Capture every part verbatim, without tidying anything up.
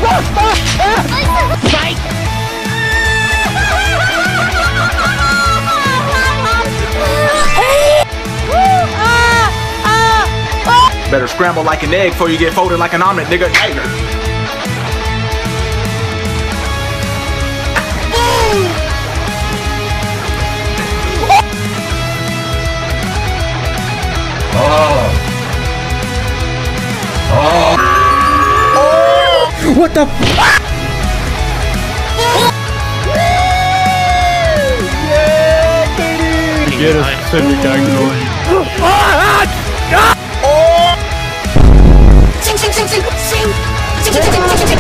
Better scramble like an egg before you get folded like an omelet, nigga. Tiger. Oh. Oh. What the? Get us semi going. Sing, sing, sing, sing, sing, sing, sing, sing, sing, sing.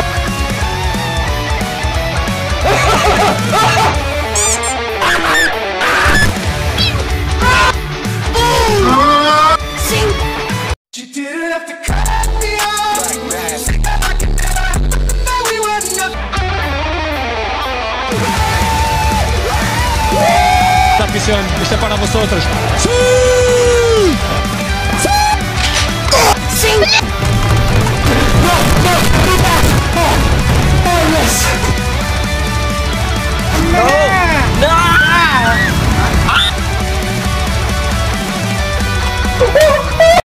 Sing. You didn't have to cut me off. I can never know we were not. Esta misión está para vosotros. Sing.